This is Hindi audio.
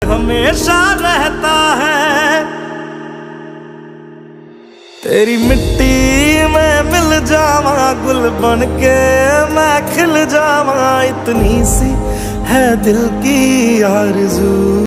हमेशा रहता है। तेरी मिट्टी में मिल जावा, गुल बन के मैं खिल जावा, इतनी सी है दिल की आरज़ू।